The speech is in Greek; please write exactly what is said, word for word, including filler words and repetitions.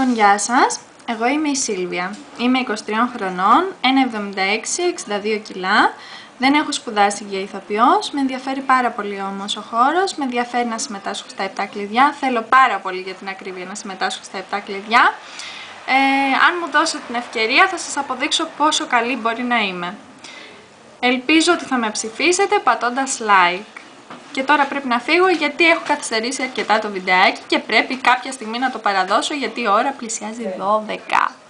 Λοιπόν, γεια σας. Εγώ είμαι η Σίλβια. Είμαι είκοσι τριών χρονών, ένα εβδομήντα έξι, εξήντα δύο κιλά. Δεν έχω σπουδάσει για ηθοποιός. Με ενδιαφέρει πάρα πολύ όμως ο χώρος. Με ενδιαφέρει να συμμετάσχω στα επτά κλειδιά. Θέλω πάρα πολύ, για την ακρίβεια, να συμμετάσχω στα επτά κλειδιά. Ε, αν μου δώσετε την ευκαιρία θα σας αποδείξω πόσο καλή μπορεί να είμαι. Ελπίζω ότι θα με ψηφίσετε πατώντας like. Και τώρα πρέπει να φύγω γιατί έχω καθυστερήσει αρκετά το βιντεάκι και πρέπει κάποια στιγμή να το παραδώσω γιατί η ώρα πλησιάζει δώδεκα.